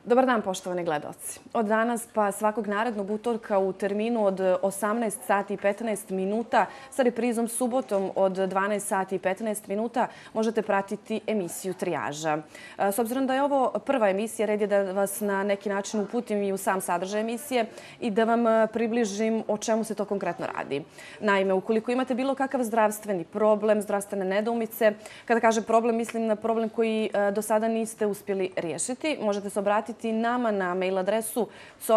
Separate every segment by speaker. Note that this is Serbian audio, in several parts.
Speaker 1: Dobar dan, poštovani gledaoci. Od danas pa svakog narednog utorka u terminu od 18 sati i 15 minuta sa reprizom subotom od 12 sati i 15 minuta možete pratiti emisiju Trijaža. S obzirom da je ovo prva emisija, red je da vas na neki način uputim i u sam sadržaj emisije i da vam približim o čemu se to konkretno radi. Naime, ukoliko imate bilo kakav zdravstveni problem, zdravstvene nedoumice, kada kažem problem, mislim na problem koji do sada niste uspjeli riješiti, možete se obratiti nama na mail adresu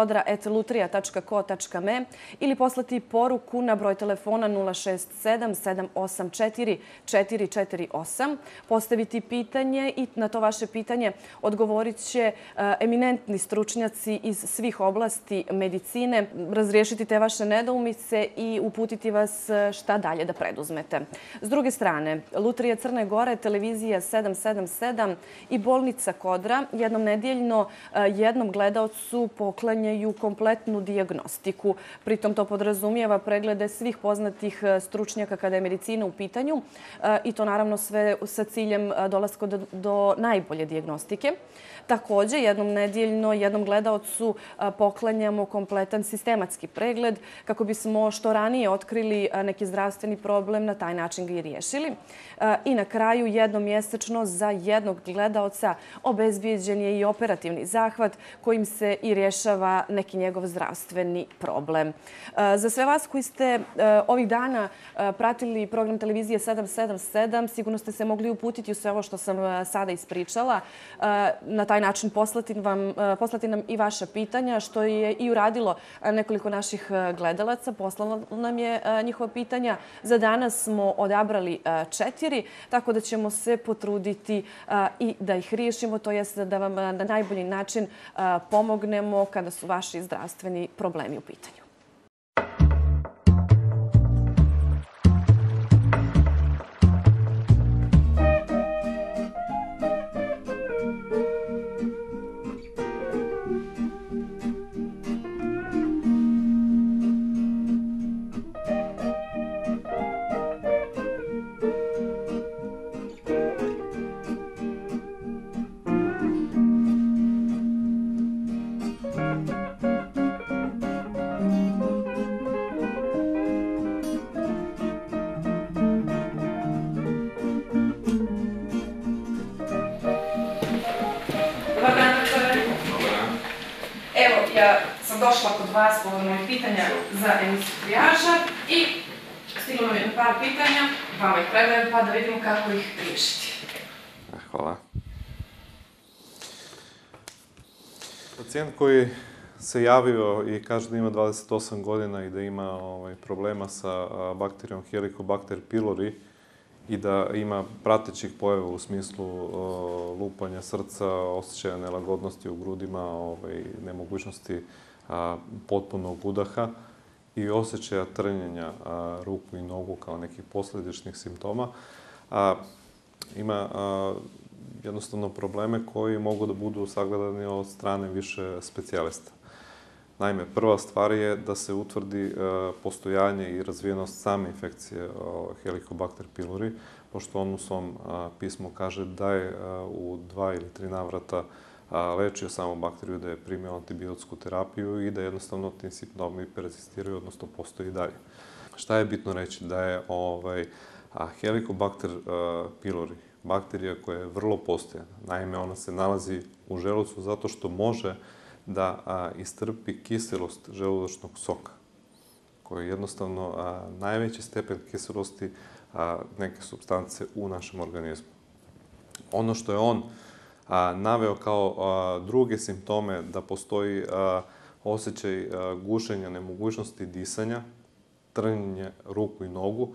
Speaker 1: sodra@lutrija.co.me ili poslati poruku na broj telefona 067 784 448, postaviti pitanje i na to vaše pitanje odgovorit će eminentni stručnjaci iz svih oblasti medicine, razriješiti te vaše nedoumice i uputiti vas šta dalje da preduzmete. S druge strane, Lutrija Crne Gore, televizija 777 i bolnica Kodra jednom nedeljno jednom gledaocu poklanjaju kompletnu dijagnostiku. Pritom to podrazumijeva preglede svih poznatih stručnjaka kada je medicina u pitanju i to naravno sve sa ciljem dolaska do najbolje dijagnostike. Također, jednom nedeljno jednom gledaocu poklanjamo kompletan sistematski pregled kako bismo što ranije otkrili neki zdravstveni problem, na taj način ga i riješili. I na kraju, jednom mjesečno za jednog gledaoca obezbijeđen je i operativni zahvat kojim se i rješava neki njegov zdravstveni problem. Za sve vas koji ste ovih dana pratili program televizije 777, sigurno ste se mogli uputiti u sve ovo što sam sada ispričala. Na taj način poslati nam i vaša pitanja, što je i uradilo nekoliko naših gledalaca. Poslalo nam je njihova pitanja. Za danas smo odabrali 4, tako da ćemo se potruditi i da ih riješimo, to jest da vam na najbolji način pomognemo kada su vaši zdravstveni problemi u pitanju. Ja sam došla kod vas povodom mojih pitanja za emisiju Trijaža i stiglo nam je par pitanja, vama ih predajem pa da vidimo kako ih riješiti.
Speaker 2: Hvala. Pacijent koji se javio i kaže da ima 28 godina i da ima problema sa bakterijom Helicobacter pylori i da ima pratećih pojava u smislu lupanja srca, osjećaja nelagodnosti u grudima, nemogućnosti potpunog udaha i osjećaja trnjenja ruku i nogu kao nekih posljedičnih simptoma. Ima jednostavno probleme koji mogu da budu sagledani od strane više specijalista. Naime, prva stvar je da se utvrdi postojanje i razvijenost same infekcije Helicobacter pylori, pošto on u svom pismu kaže da je u 2 ili 3 navrata lečio samu bakteriju, da je primio antibiotsku terapiju i da jednostavno ti simptomi persistiraju, odnosno postoji i dalje. Šta je bitno reći? Da je Helicobacter pylori bakterija koja je vrlo postojana. Naime, ona se nalazi u želucu zato što može da istrpi kiselost želudačnog soka, koji je jednostavno najveći stepen kiselosti neke supstance u našem organizmu. Ono što je on naveo kao druge simptome, da postoji osjećaj gušenja, nemogućnosti disanja, trnjenje ruku i nogu,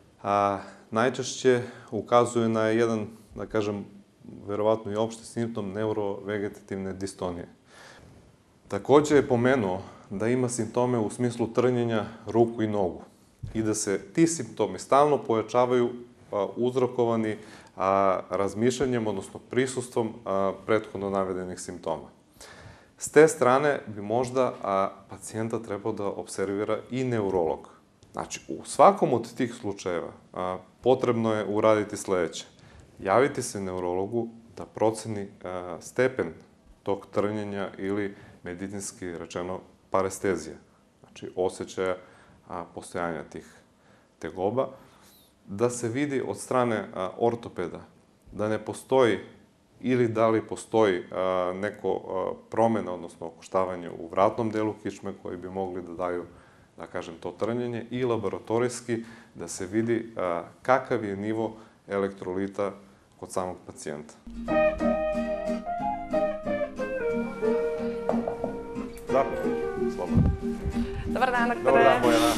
Speaker 2: najčešće ukazuje na jedan, da kažem, verovatno i opšti simptom neurovegetativne distonije. Također je pomenuo da ima simptome u smislu trnjenja ruku i nogu i da se ti simptomi stalno pojačavaju uzrokovani razmišljanjem, odnosno prisustvom prethodno navedenih simptoma. S te strane bi možda pacijenta trebao da observira i neurolog. Znači, u svakom od tih slučajeva potrebno je uraditi sljedeće. Javiti se neurologu da proceni stepen tog trnjenja ili medicinski rečeno parestezija, znači osjećaja postojanja tih tegoba, da se vidi od strane ortopeda da ne postoji ili da li postoji neko promjena, odnosno okoštavanje u vratnom delu kičme koji bi mogli da daju, da kažem, to trnjenje i laboratorijski da se vidi kakav je nivo elektrolita kod samog pacijenta. Da, slobodno.
Speaker 1: Dobar dan, doktore.
Speaker 3: Dobar dan, Bojana.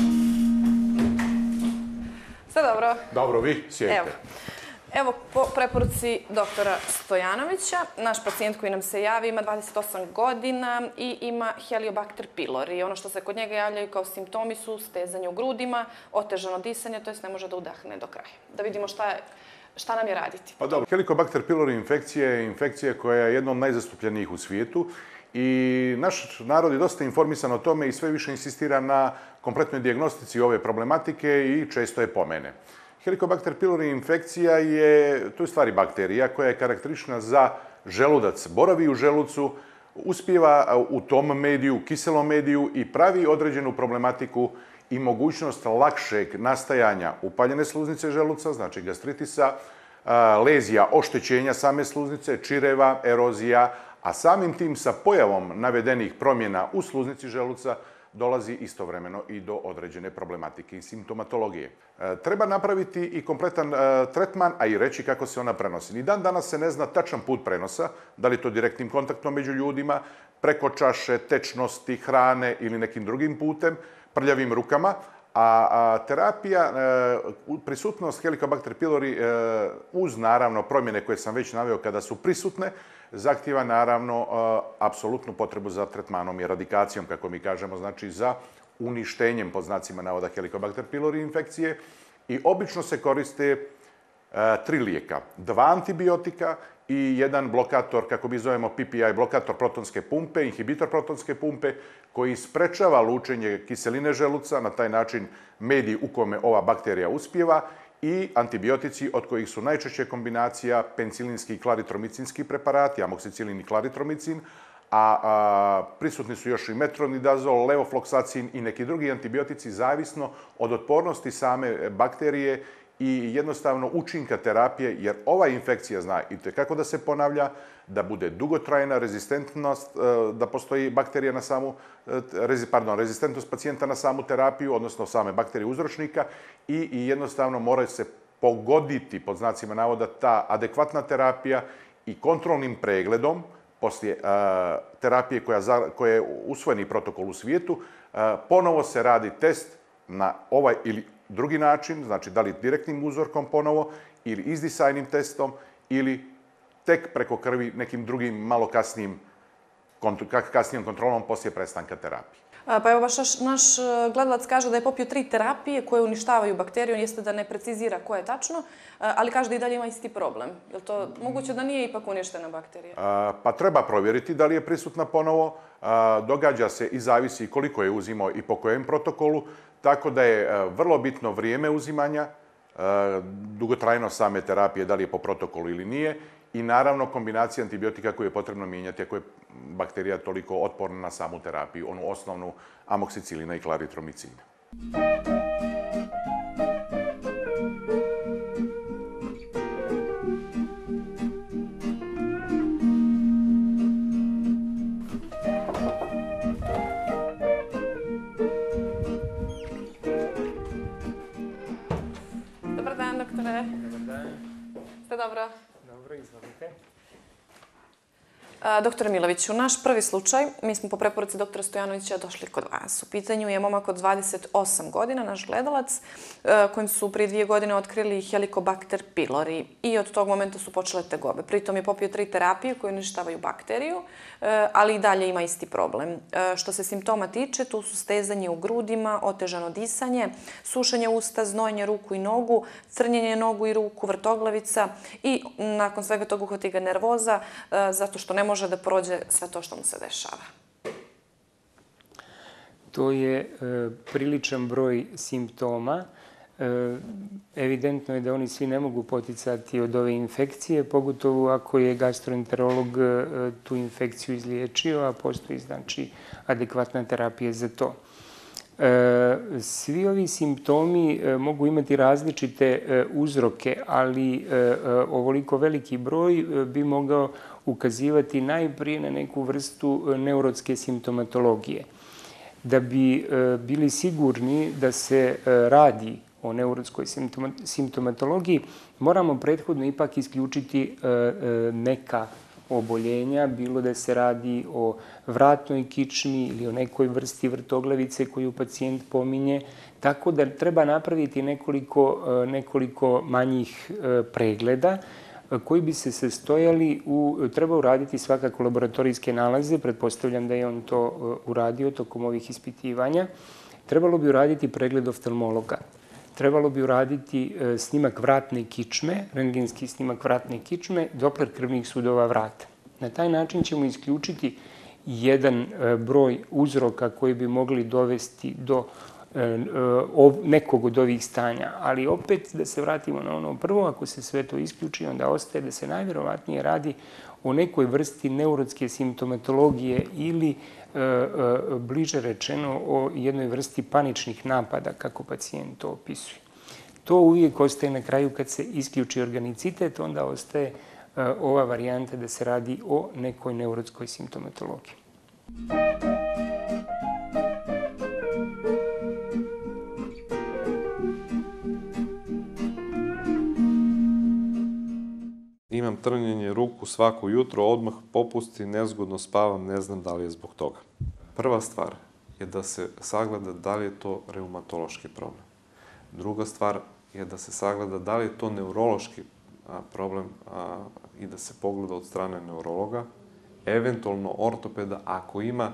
Speaker 1: Sve dobro?
Speaker 3: Dobro, vi sjedite.
Speaker 1: Evo, po preporuci doktora Stojanovića, naš pacijent koji nam se javi ima 28 godina i ima Helicobacter pylori. Ono što se kod njega javljaju kao simptomi su stezanje u grudima, otežano disanje, to jest ne može da udahne do kraja. Da vidimo šta nam je raditi.
Speaker 3: Pa dobro, Helicobacter pylori infekcija je infekcija koja je jedna od najzastupljenijih u svijetu i naš narod je dosta informisan o tome i sve više insistira na kompletnoj dijagnostici ove problematike i često je pomene. Helicobacter pylori infekcija je, to je stvari bakterija koja je karakteristična za želudac, boravi u želucu, uspijeva u tom mediju, kiselom mediju i pravi određenu problematiku i mogućnost lakšeg nastajanja upaljene sluznice želuca, znači gastritisa, lezija, oštećenja same sluznice, čireva, erozija, a samim tim sa pojavom navedenih promjena u sluznici želuca dolazi istovremeno i do određene problematike i simptomatologije. Treba napraviti i kompletan tretman, a i reći kako se ona prenosi. Ni dan danas se ne zna tačan put prenosa, da li je to direktnim kontaktom među ljudima, preko čaše, tečnosti, hrane ili nekim drugim putem, prljavim rukama, a terapija, prisutnost Helicobacter pylori uz naravno promjene koje sam već naveo kada su prisutne, zahtijeva naravno apsolutnu potrebu za tretmanom i eradikacijom, kako mi kažemo, znači za uništenjem, pod znacima navoda, Helicobacter pylori infekcije. I obično se koriste 3 lijeka, 2 antibiotika i jedan blokator, kako mi zovemo PPI, blokator protonske pumpe, inhibitor protonske pumpe, koji sprečava lučenje kiseline želuca, na taj način medij u kome ova bakterija uspijeva, i antibiotici od kojih su najčešće kombinacija penicillinski i klaritromicinski preparati, amoksicilin i klaritromicin, a prisutni su još i metronidazol, levofloksacin i neki drugi antibiotici, zavisno od otpornosti same bakterije i jednostavno učinka terapije, jer ova infekcija zna itekako da se ponavlja, da bude dugotrajna rezistentnost, da postoji bakterija na samu, rezistentnost pacijenta na samu terapiju, odnosno same bakterije uzročnika i jednostavno mora se pogoditi, pod znacima navoda, ta adekvatna terapija i kontrolnim pregledom poslije terapije koja je usvojeni protokol u svijetu, ponovo se radi test na ovaj ili drugi način, znači da li direktnim uzorkom ponovo ili izdisajnim testom ili tek preko krvi nekim drugim malo kasnijom kontrolom poslije prestanka terapije.
Speaker 1: Pa evo, baš naš gledalac kaže da je popio 3 terapije koje uništavaju bakteriju, jeste da ne precizira koje je tačno, ali kaže da i dalje ima isti problem. Je li to moguće da nije ipak uništena bakterija?
Speaker 3: Pa treba provjeriti da li je prisutna ponovo. Događa se i zavisi koliko je uzimao i po kojem protokolu, tako da je vrlo bitno vrijeme uzimanja, dugotrajnost same terapije, da li je po protokolu ili nije, i naravno kombinacija antibiotika koju je potrebno mijenjati ako je bakterija toliko otporna na samu terapiju, onu osnovnu amoksicilina i klaritromicina.
Speaker 1: Dobar dan, doktore.
Speaker 4: Dobar dan.
Speaker 1: Ste dobro?
Speaker 4: Dobro, izvolite.
Speaker 1: Doktore Miloviću, naš prvi slučaj, mi smo po preporuci doktora Stojanovića došli kod vas. U pitanju je momak od 28 godina, naš gledalac, kojem su prije 2 godine otkrili Helicobacter pylori i od tog momenta su počele tegobe. Pritom je popio 3 terapije koje uništavaju bakteriju, ali i dalje ima isti problem. Što se simptoma tiče, tu su stezanje u grudima, otežano disanje, sušenje usta, znojenje ruku i nogu, crnjenje nogu i ruku, vrtoglavica i nakon svega toga uhvati ga nervoza, zato što ne može da prođe sve to što mu se dešava.
Speaker 4: To je priličan broj simptoma. Evidentno je da oni svi ne mogu poticati od ove infekcije, pogotovo ako je gastroenterolog tu infekciju izliječio, a postoji znači adekvatna terapija za to. Svi ovi simptomi mogu imati različite uzroke, ali ovoliko veliki broj bi mogao ukazivati najprije na neku vrstu neurotske simptomatologije. Da bi bili sigurni da se radi o neurotskoj simptomatologiji, moramo prethodno ipak isključiti neka oboljenja, bilo da se radi o vratnoj kičmi ili o nekoj vrsti vrtoglavice koju pacijent pominje. Tako da treba napraviti nekoliko manjih pregleda koji bi se sastojali treba uraditi svakako laboratorijske nalaze, pretpostavljam da je on to uradio tokom ovih ispitivanja. Trebalo bi uraditi pregled oftalmologa. Trebalo bi uraditi snimak vratne kičme, rentgenski snimak vratne kičme, Doppler krvnih sudova vrata. Na taj način ćemo isključiti jedan broj uzroka koji bi mogli dovesti do nekog od ovih stanja. Ali opet, da se vratimo na ono prvo, ako se sve to isključi, onda ostaje da se najvjerovatnije radi o nekoj vrsti neurotske simptomatologije ili bliže rečeno o jednoj vrsti paničnih napada, kako pacijent to opisuje. To uvijek ostaje na kraju kad se isključi organicitet, onda ostaje ova varijanta da se radi o nekoj neurotskoj simptomatologiji.
Speaker 2: Imam trnjenje ruku svako jutro, odmah popusti, nezgodno spavam, ne znam da li je zbog toga. Prva stvar je da se sagleda da li je to reumatološki problem. Druga stvar je da se sagleda da li je to neurološki problem i da se pogleda od strane neurologa, eventualno ortopeda ako ima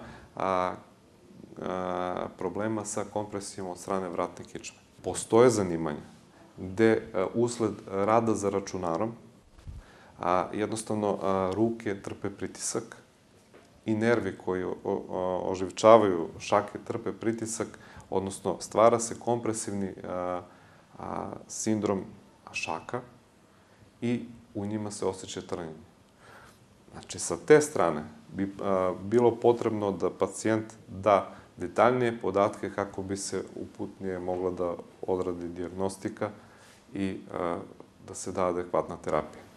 Speaker 2: problema sa kompresijom od strane vratne kičme. Postoje zanimanja gde usled rada za računarom jednostavno ruke trpe pritisak i nervi koji oživčavaju šake trpe pritisak, odnosno stvara se kompresivni sindrom šaka i u njima se osjeća trnjenje. Znači, sa te strane bi bilo potrebno da pacijent da detaljnije podatke kako bi se uputnije mogla da odradi dijagnostika i da se da adekvatna terapija.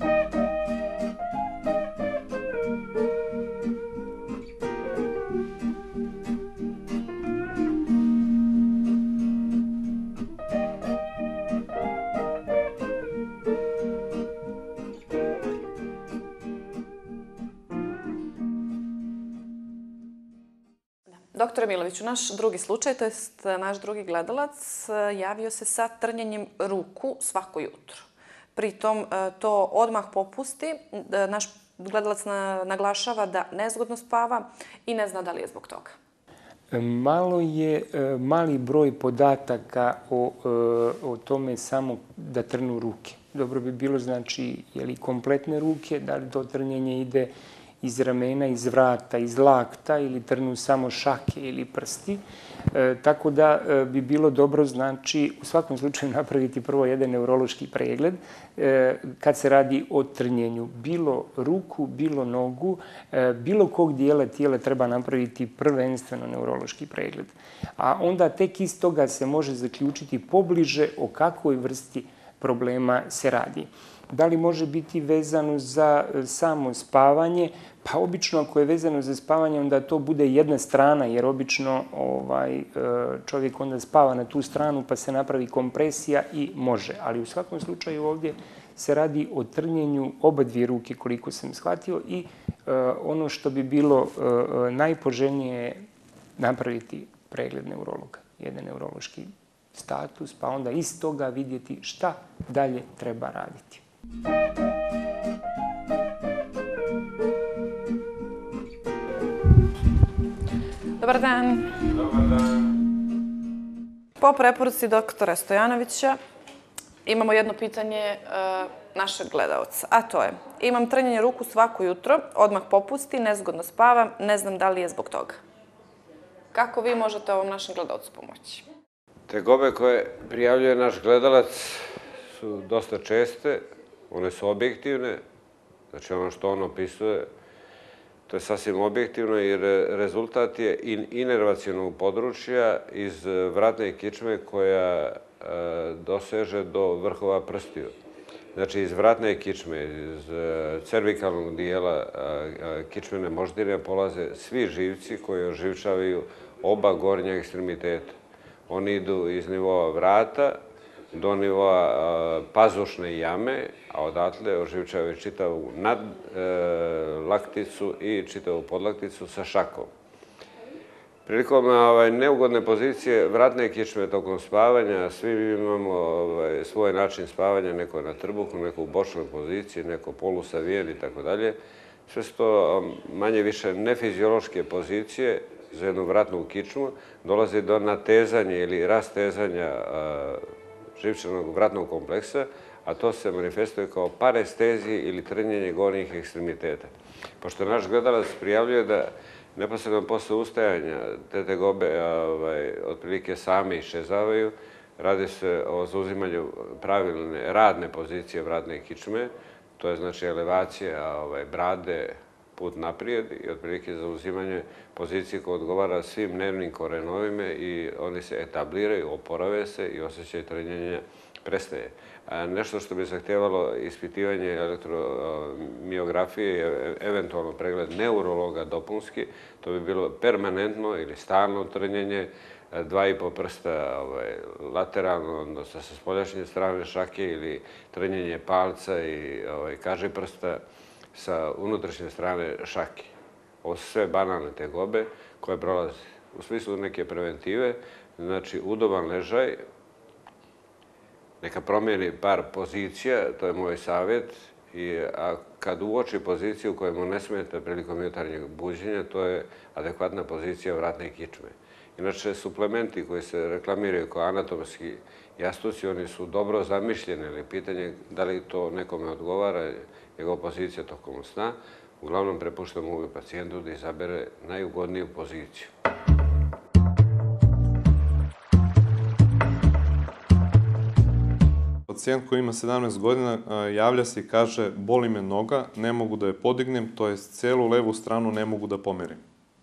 Speaker 1: Doktore Miloviću, naš drugi slučaj, to jest naš drugi gledalac, javio se sa trnjenjem ruku svako jutro. Pritom to odmah popusti. Naš gledalac naglašava da nezgodno spava i ne zna da li je zbog toga.
Speaker 4: Mali broj podataka o tome samo da trnu ruke. Dobro bi bilo, znači, je li kompletne ruke, da li to trnjenje ide iz ramena, iz vrata, iz lakta ili trnu samo šake ili prsti. Tako da bi bilo dobro, znači, u svakom slučaju napraviti prvo jedan neurološki pregled kad se radi o trnjenju. Bilo ruku, bilo nogu, bilo kog dijela tijela treba napraviti prvenstveno neurološki pregled. A onda tek iz toga se može zaključiti pobliže o kakvoj vrsti problema se radi. Da li može biti vezano za samo spavanje? Pa obično ako je vezano za spavanje, onda to bude jedna strana, jer obično čovjek onda spava na tu stranu pa se napravi kompresija i može. Ali u svakom slučaju ovdje se radi o trnjenju oba dvije ruke, koliko sam shvatio, i ono što bi bilo najpoželjnije je napraviti pregled neurologa, jedan neurološki status, pa onda iz toga vidjeti šta dalje treba raditi.
Speaker 1: Dobar dan.
Speaker 2: Dobar dan.
Speaker 1: Po preporuci doktora Stojanovića imamo jedno pitanje našeg gledalca, a to je: imam trnjenje ruku svako jutro, odmah popusti, nezgodno spavam, ne znam da li je zbog toga. Kako vi možete ovom našem gledalcu pomoći?
Speaker 5: Tegobe koje prijavljuje naš gledalac su dosta česte, one su objektivne, znači ono što on opisuje, to je sasvim objektivno jer rezultat je inervacionog područja iz vratne kičme koja doseže do vrhova prstiju. Znači iz vratne kičme, iz cervikalnog dijela kičmene moždine polaze svi živci koji oživčavaju oba gornja ekstremiteta. Oni idu iz nivoa vrata do nivoa pazušne jame, a odatle oživčavaju čitavu nadlakticu i čitavu podlakticu sa šakom. Prilikom neugodne pozicije vratne kičme tokom spavanja, svi imamo svoj način spavanja, neko na trbuhu, neko u bočnoj poziciji, neko polusavijen i tako dalje. Sve su to manje više nefiziološke pozicije za jednu vratnu kičmu, dolazi do natezanja ili rastezanja živčanog vratnog kompleksa, a to se manifestuje kao parestezija ili trnjenje gornjih ekstremiteta. Pošto naš gledalac prijavljuje da neposredno posle ustajanja te tegobe otprilike same iščezavaju, radi se o zauzimanju pravilne radne pozicije vratne kičme, to je znači elevacija brade, put naprijed i otprilike zauzimanje pozicije koja odgovara svim nervnim korenovima i oni se etabliraju, oporave se i osjećaj trnjenja prestaje. Nešto što bi zahtevalo ispitivanje elektromiografije, eventualno pregled neurologa dopunski, to bi bilo permanentno ili stalno trnjenje 2,5 prsta lateralno, odnosno sa spoljašnje strane šake ili trnjenje palca i kažiprsta sa unutrašnje strane šake. Ovo su sve banalne tegobe koje prolaze. U smislu neke preventive, znači udoban ležaj, neka promijeni par pozicija, to je moj savjet, a kad uoči poziciju u kojoj mu ne smeta prilikom jutarnjeg buđenja, to je adekvatna pozicija vratne kičme. Inače, suplementi koji se reklamiraju kao anatomski jastuci, oni su dobro zamišljeni, ali pitanje da li to nekome odgovara, njegova pozicija tokom sna, uglavnom prepuštam uvijek pacijentu da izabere najugodniju poziciju.
Speaker 2: Pacijent koji ima 17 godina javlja se i kaže boli me noga, ne mogu da je podignem, to je celu levu stranu ne mogu da pomerim.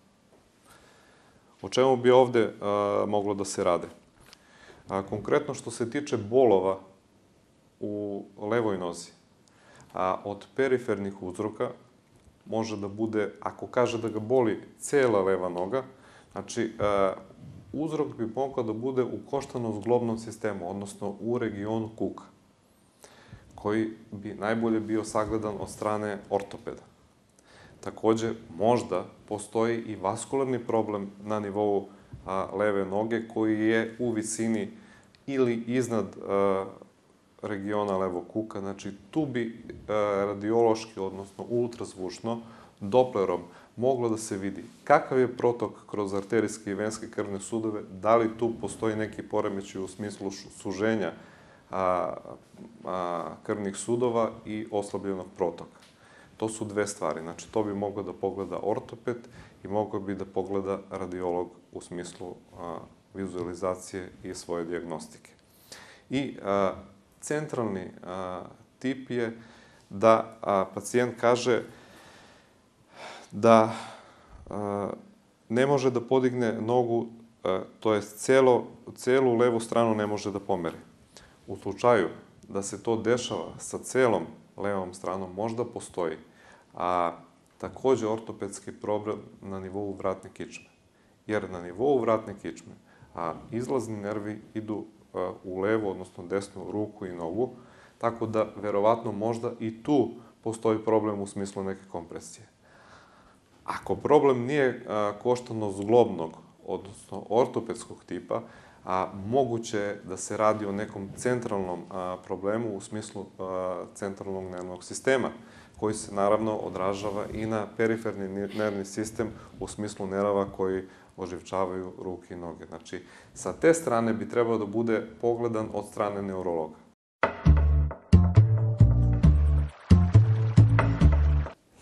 Speaker 2: O čemu bi ovde moglo da se rade? Konkretno što se tiče bolova u levoj nozi, od perifernih uzroka može da bude, ako kaže da ga boli cela leva noga, znači uzrok bi mogao da bude u koštano-zglobnom sistemu, odnosno u regionu kuka, koji bi najbolje bio sagledan od strane ortopeda. Takođe, možda postoji i vaskularni problem na nivou leve noge koji je u visini ili iznad regiona levog kuka. Znači, tu bi radiološki, odnosno ultrazvučno, Dopplerom moglo da se vidi kakav je protok kroz arterijske i venske krvne sudove, da li tu postoji neki poremećaj u smislu suženja krvnih sudova i oslabljenog protoka. To su dve stvari. Znači, to bi mogao da pogleda ortoped i mogao bi da pogleda radiolog u smislu vizualizacije i svoje dijagnostike. I centralni tip je da pacijent kaže da ne može da podigne nogu, to je celu levu stranu ne može da pomeri. U slučaju da se to dešava sa celom levom stranom, možda postoji, a takođe ortopedski problem na nivou vratne kičme. Jer na nivou vratne kičme izlazni nervi idu u levu, odnosno desnu ruku i nogu, tako da verovatno možda i tu postoji problem u smislu neke kompresije. Ako problem nije koštano-zglobnog, odnosno ortopedskog tipa, moguće je da se radi o nekom centralnom problemu u smislu centralnog nervnog sistema, koji se naravno odražava i na periferni nervni sistem u smislu nerava koji oživčavaju ruke i noge. Znači, sa te strane bi trebao da bude pogledan od strane neurologa.
Speaker 1: Dr.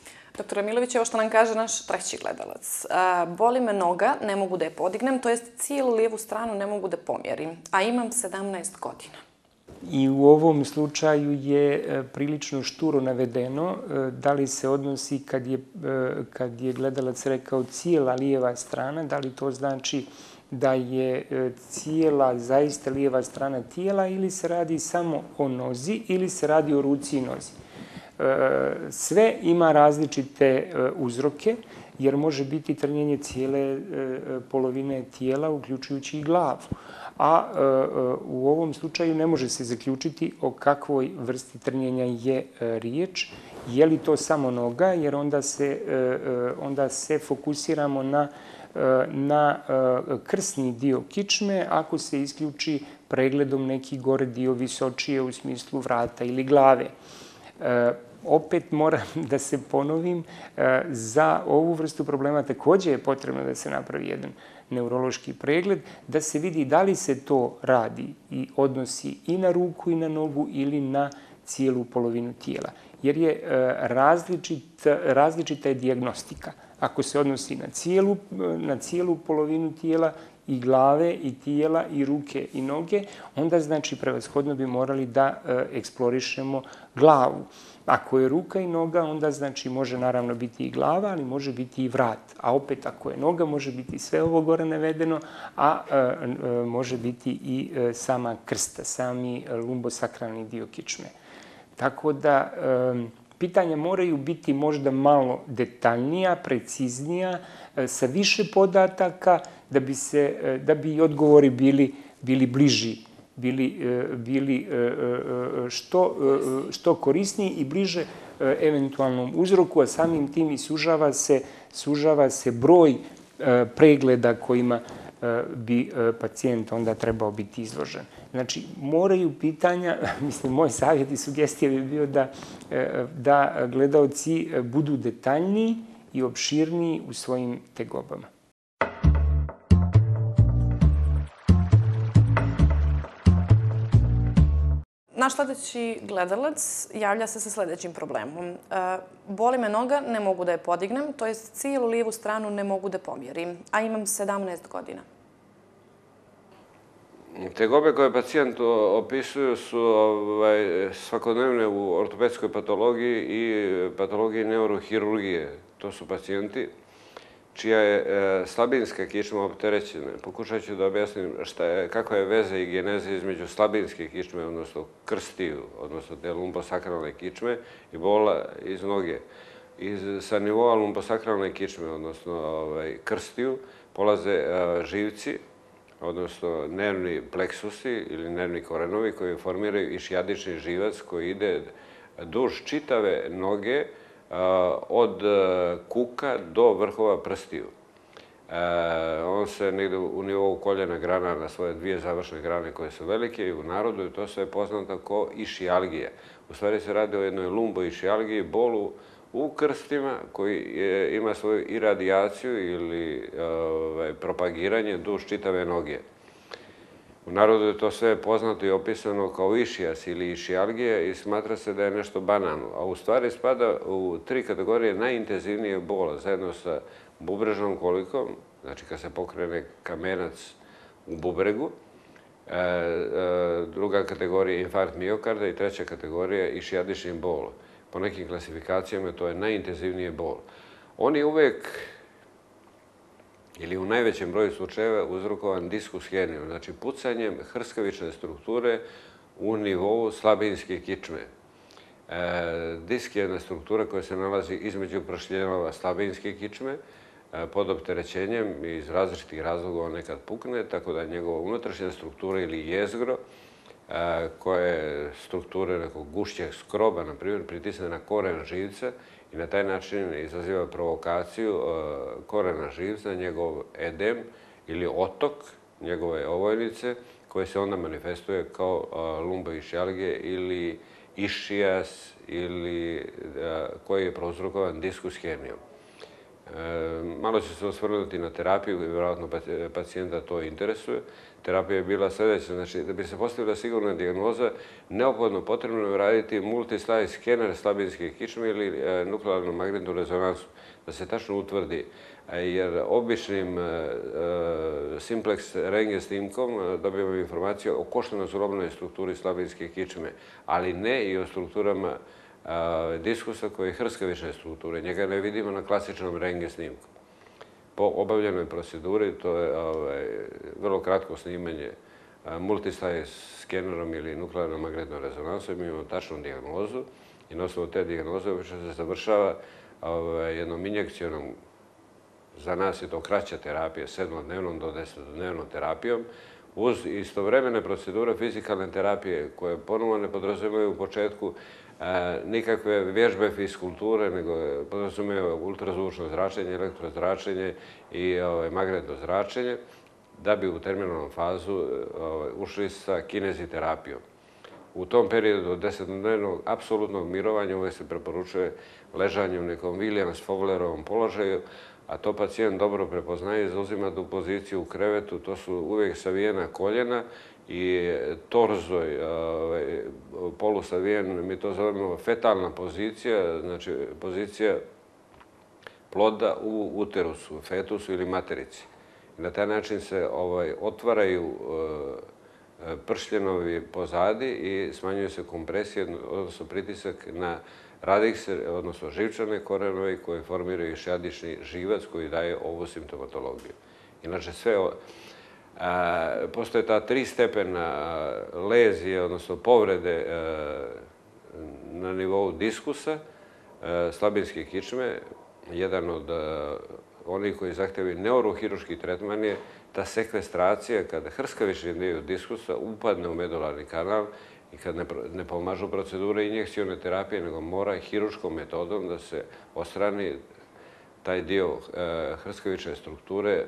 Speaker 1: doktore Milović, evo što nam kaže naš treći gledalac. Boli me noga, ne mogu da je podignem, to jest cijelu lijevu stranu ne mogu da pomjerim, a imam 17 godina.
Speaker 4: I u ovom slučaju je prilično šturo navedeno da li se odnosi kad je gledalac rekao cijela lijeva strana, da li to znači da je cijela zaista lijeva strana tijela ili se radi samo o nozi ili se radi o ruci i nozi. Sve ima različite uzroke jer može biti trnjenje cijele polovine tijela uključujući i glavu. A u ovom slučaju ne može se zaključiti o kakvoj vrsti trnjenja je riječ. Je li to samo noga, jer onda se fokusiramo na krsni dio kičme ako se isključi pregledom neki gore dio visočije u smislu vrata ili glave. Opet moram da se ponovim, za ovu vrstu problema također je potrebno da se napravi jedan neurološki pregled, da se vidi da li se to radi i odnosi i na ruku i na nogu ili na cijelu polovinu tijela. Jer je različita je dijagnostika. Ako se odnosi na cijelu polovinu tijela i glave i tijela i ruke i noge, onda znači prevashodno bi morali da eksplorišemo glavu. Ako je ruka i noga, onda znači može naravno biti i glava, ali može biti i vrat. A opet ako je noga, može biti sve ovo gore navedeno, a može biti i sama krsta, sami lumbosakralni dio kičme. Tako da pitanja moraju biti možda malo detaljnija, preciznija, sa više podataka, da bi odgovori bili bliži, bili što korisniji i bliže eventualnom uzroku, a samim tim i sužava se broj pregleda kojima bi pacijent onda trebao biti izložen. Znači, moraju pitanja, mislim, moj savjet i sugestija bi bio da gledaoci budu detaljniji i opširniji u svojim tegobama.
Speaker 1: Naš sledeći gledalac javlja se sa sledećim problemom. Boli me noga, ne mogu da je podignem, to jest cijelu lijevu stranu ne mogu da pomjerim, a imam 17 godina.
Speaker 5: Tegobe koje pacijent opisuju su svakodnevne u ortopedskoj patologiji i patologiji neurohirurgije. To su pacijenti čija je slabinska kičma opterećena. Pokušat ću da objasnim kakva je veza i geneza između slabinske kičme, odnosno krstiju, odnosno te lumbosakralne kičme i bola iz noge. Sa nivoa lumbosakralne kičme, odnosno krstiju, polaze živci, odnosno nervni pleksusi ili nervni korenovi koji formiraju išijadični živac koji ide duž čitave noge od kuka do vrhova prstiju. On se negdje u nivou koljena grana na svoje dvije završne grane koje su velike i u narodu je to sve poznato kao išijalgija. U stvari se radi o jednoj lumboišijalgiji, bolu u krstima koji ima svoju iradijaciju ili propagiranje duž čitave noge. U narodu je to sve poznato i opisano kao išijas ili išijalgija i smatra se da je nešto banalno, a u stvari spada u 3 kategorije najintenzivnije bola, zajedno sa bubrežnom kolikom, znači kad se pokrene kamenac u bubregu, druga kategorija je infarkt miokarda i treća kategorija je išijadični bol. Po nekim klasifikacijama to je najintenzivnije bol. Oni uvek ili u najvećem broju slučajeva uzrokovan diskus hernijom, znači pucanjem hrskavične strukture u nivou slabinske kičme. Disk je jedna struktura koja se nalazi između prošljenova slabinske kičme, pod opterećenjem i iz različitih razloga on nekad pukne, tako da njegova unutrašnja struktura ili jezgro, koje strukture nekog gušćeg skroba, na primjer, pritisne na koren živca i na taj način izaziva provokaciju korena živca, njegov edem ili otok njegove ovojnice, koje se onda manifestuje kao lumboišijalgija ili išijas ili koji je prouzrokovan diskus hernijom. Malo ću se osvrnuti na terapiju, vjerojatno pacijenta to interesuje. Terapija je bila sljedeća, znači da bi se postavila sigurna dijagnoza, neophodno potrebno je raditi multislide skener slabinske kičme ili nuklearnu magnetnu rezonansu, da se tačno utvrdi. Jer običnim simplex rentgen snimkom dobijemo informaciju o koštano-zglobnoj strukturi slabinske kičme, ali ne i o strukturama diskusa koji je hrskavične strukture. Njega ne vidimo na klasičnom rentgen snimku. Po obavljenoj proceduri, to je vrlo kratko snimanje multislide skenerom ili nuklearnom magnetnom rezonansom, imamo tačnu dijagnozu i na osnovu te dijagnoze obično se završava jednom injekcijom. Za nas je to kraća terapija, 7-dnevnom do 10-dnevnom terapijom, uz istovremene procedure fizikalne terapije koje ponovno ne podrazumijevaju u početku nikakve vježbe fiskulture, nego podrazumijevaju ultrazvučno zračenje, elektrozračenje i magnetno zračenje, da bi u terminalnom fazu ušli sa kineziterapijom. U tom periodu 10-dnevnog apsolutnog mirovanja uvijek se preporučuje ležanje u nekom Williams-Fowlerovom položaju, a to pacijent dobro prepoznaje i zauzima tu poziciju u krevetu. To su uvijek savijena koljena i torzoj, polusavijen, mi to zovemo fetalna pozicija, znači pozicija ploda u uterusu, fetusu ili materici. Na taj način se otvaraju pršljenovi pozadi i smanjuje se kompresija, odnosno pritisak na radikse, odnosno živčane korenove koji formiraju šijadični živac koji daje ovu simptomatologiju. Inače, postoje ta 3 stepena lezije, odnosno povrede na nivou diskusa, slabinske kičme. Jedan od onih koji zahtjevaju neurohiruški tretman je ta sekvestracija kada hrskavični dio diskusa upadne u medularni kanal i kad ne pomažu procedure injekcijone terapije, nego mora hiruškom metodom da se odstrani taj dio hrskavične strukture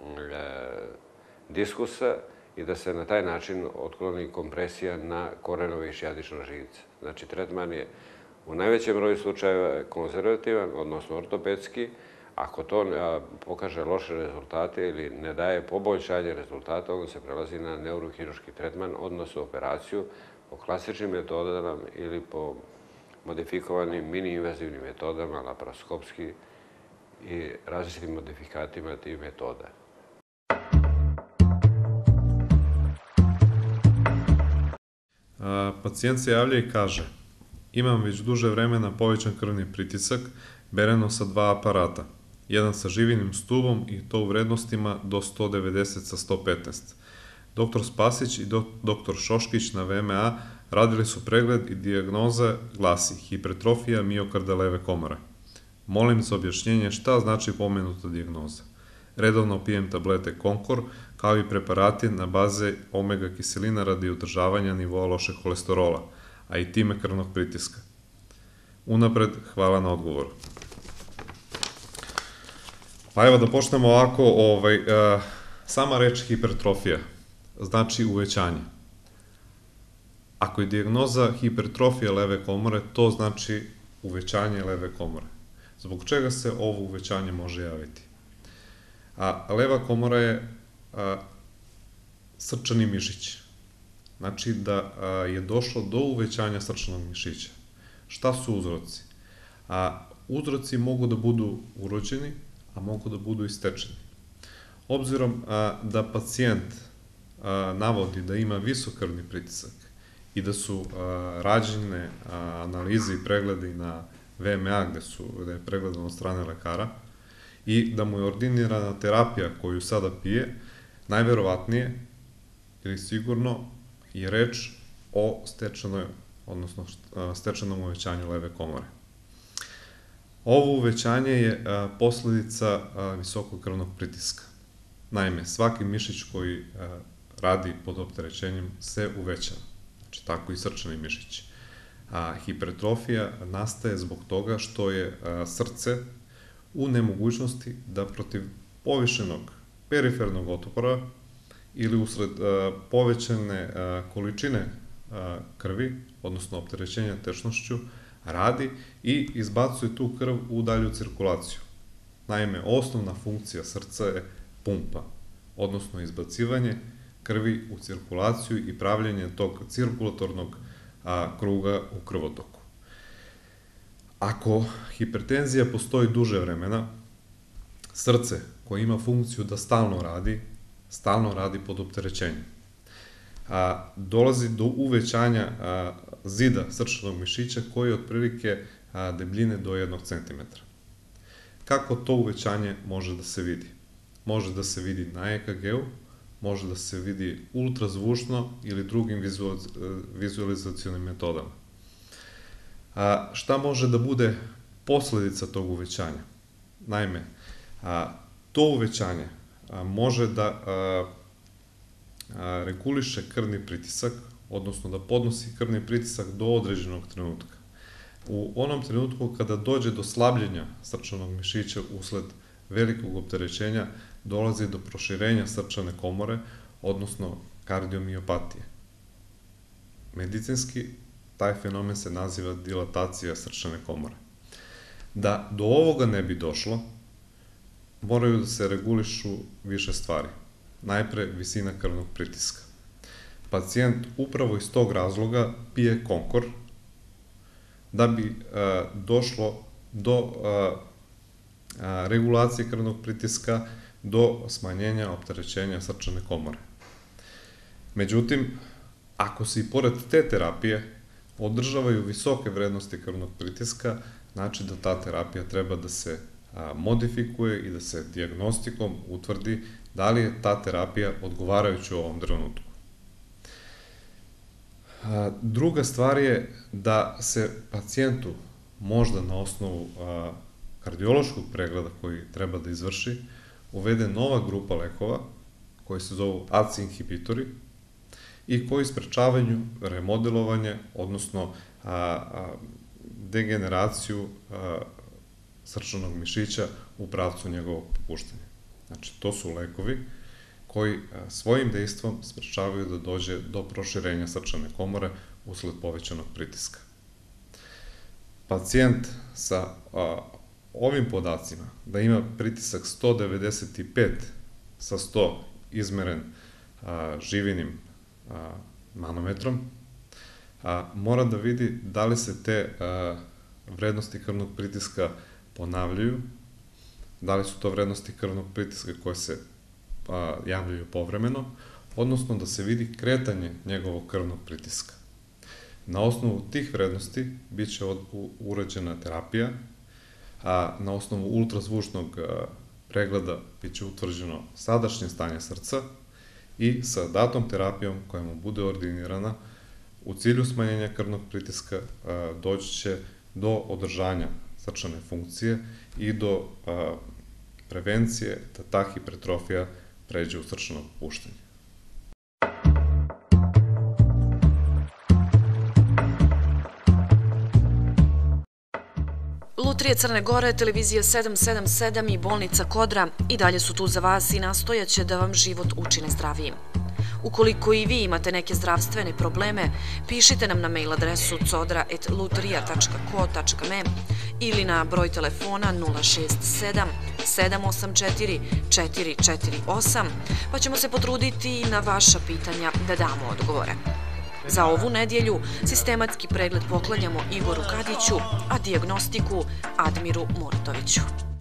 Speaker 5: diskusa i da se na taj način otkloni kompresija na korenove i šijadično živce. Znači, tretman je u najvećem broju slučajeva konzervativan, odnosno ortopedski. Ako to pokaže loše rezultate ili ne daje poboljšanje rezultata, onda se prelazi na neurohiruški tretman, odnosno operaciju po klasičnim metodama ili po modifikovanim mini-invazivnim metodama, laparoskopski i različitim modifikatima tih metoda.
Speaker 2: Pacijent se javlja i kaže: imam već duže vremena povećan krvni pritisak, bereno sa 2 aparata. Jedan sa živinim stubom i to u vrednostima do 190 sa 115. Dr. Spasić i dr. Šoškić na VMA radili su pregled i dijagnoza glasi hipertrofija miokarda leve komore. Molim za objašnjenje šta znači pomenuta dijagnoza. Redovno pijem tablete Konkor, kao i preparati na baze omega kiselina radi održavanja nivoa lošeg holesterola, a i time krvnog pritiska. Unapred, hvala na odgovoru. Pa evo da počnemo ovako, sama reč hipertrofija znači uvećanje. Ako je dijagnoza hipertrofija leve komore, to znači uvećanje leve komore. Zbog čega se ovo uvećanje može javiti? Leva komora je srčani mišić. Znači da je došlo do uvećanja srčanog mišića. Šta su uzroci? Uzroci mogu da budu urođeni, a mogu da budu i stečeni. Obzirom da pacijent navodi da ima visok krvni pritisak i da su rađene analize i pregledi na VMA gde je pregledan od strane lekara i da mu je ordinirana terapija koju sada pije, najverovatnije ili sigurno je reč o stečenom uvećanju leve komore. Ovo uvećanje je posledica visokog krvnog pritiska. Naime, svaki mišić koji radi pod opterećenjem se uvećava. Znači, tako i srčani mišić. Hipertrofija nastaje zbog toga što je srce u nemogućnosti da protiv povišenog perifernog otpora ili usred povećane količine krvi, odnosno opterećenja tečnošću, radi i izbacuje tu krv u dalju cirkulaciju. Naime, osnovna funkcija srca je pumpa, odnosno izbacivanje krvi u cirkulaciju i pravljenje tog cirkulatornog kruga u krvotoku. Ako hipertenzija postoji duže vremena, srce koje ima funkciju da stalno radi pod opterećenjem. Dolazi do uvećanja zida srčanog mišića koji je otprilike debljine do 1 cm. Kako to uvećanje može da se vidi? Može da se vidi na EKG-u, može da se vidi ultrazvučno ili drugim vizualizacionim metodama. Šta može da bude posledica tog uvećanja? Naime, to uvećanje može da reguliše krvni pritisak, odnosno da podnosi krvni pritisak do određenog trenutka. U onom trenutku kada dođe do slabljenja srčanog mišića usled velikog opterećenja, dolazi do proširenja srčane komore, odnosno kardiomiopatije. Medicinski, taj fenomen se naziva dilatacija srčane komore. Da do ovoga ne bi došlo, moraju da se regulišu više stvari. Najpre, visina krvnog pritiska. Pacijent upravo iz tog razloga pije konkor da bi došlo do regulacije krvnog pritiska, do smanjenja opterećenja srčane komore. Međutim, ako se i pored te terapije održavaju visoke vrednosti krvnog pritiska, znači da ta terapija treba da se modifikuje i da se dijagnostikom utvrdi da li je ta terapija odgovarajuća u ovom trenutku. Druga stvar je da se pacijentu možda na osnovu kardiološkog pregleda koji treba da izvrši uvede nova grupa lekova koji se zovu ACE inhibitori i koji sprečavaju remodelovanje, odnosno degeneraciju srčanog mišića u pravcu njegovog popuštanja. Znači, to su lekovi koji svojim dejstvom sprečavaju da dođe do proširenja srčane komore usled povećanog pritiska. Pacijent sa ovim podacima, da ima pritisak 195 sa 100 izmeren živinim manometrom, mora da vidi da li se te vrednosti krvnog pritiska ponavljaju, da li su to vrednosti krvnog pritiska koje se javljaju povremeno, odnosno da se vidi kretanje njegovog krvnog pritiska. Na osnovu tih vrednosti bit će urađena terapija, a na osnovu ultrazvučnog pregleda bit će utvrđeno sadašnje stanje srca i sa datom terapijom koja mu bude ordinirana u cilju smanjenja krvnog pritiska doći će do održanja srčane funkcije i do prevencije da ta hipertrofija pređe u srčano popuštanje.
Speaker 1: Lutrije Crne Gore, televizija 777 i bolnica Kodra i dalje su tu za vas i nastojaće da vam život učine zdravijim. Ukoliko i vi imate neke zdravstvene probleme, pišite nam na mail adresu codra@lutrija.co.me ili na broj telefona 067 784 448, pa ćemo se potruditi i na vaša pitanja da damo odgovore. Za ovu nedjelju sistematski pregled poklanjamo Igoru Kadiću, a dijagnostiku Admiru Murtoviću.